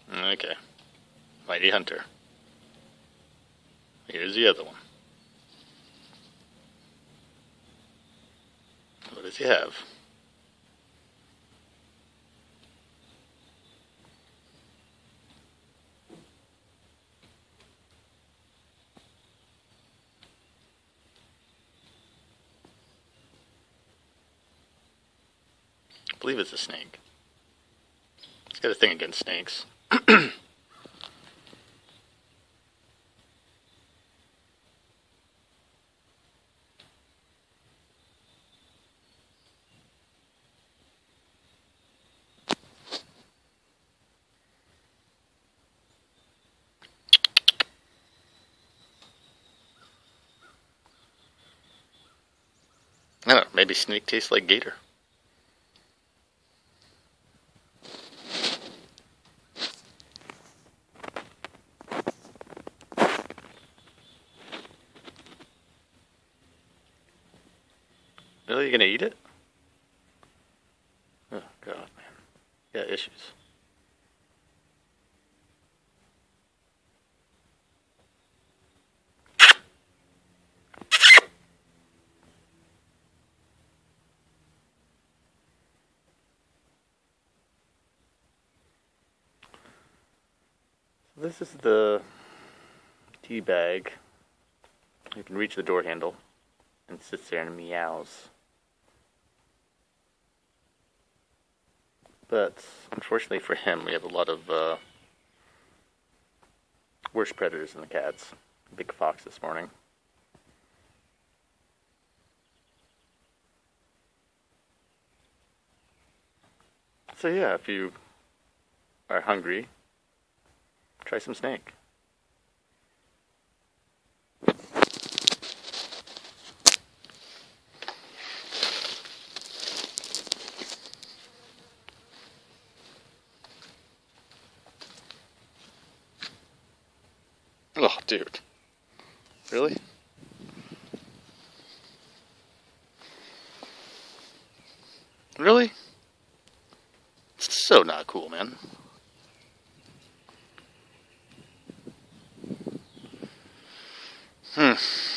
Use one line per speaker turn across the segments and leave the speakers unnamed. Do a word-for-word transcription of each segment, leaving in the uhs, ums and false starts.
Okay. Mighty Hunter. Here's the other one. What does he have? I believe it's a snake. He's got a thing against snakes. I don't know, maybe snake tastes like gator. Really? You gonna eat it? Oh, God, man. You got issues. This is the tea bag. You can reach the door handle and sits there and meows. But unfortunately for him, we have a lot of uh, worse predators than the cats. Big fox this morning. So yeah, if you are hungry, try some snake. Oh, dude. Really? Really? It's so not cool, man. Hmm.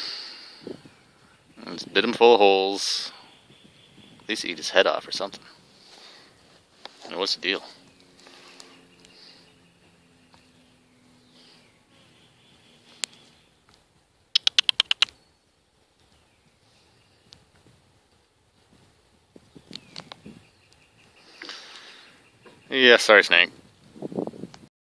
Just bit him full of holes. At least eat his head off or something. I mean, what's the deal? Yeah, sorry, Snake.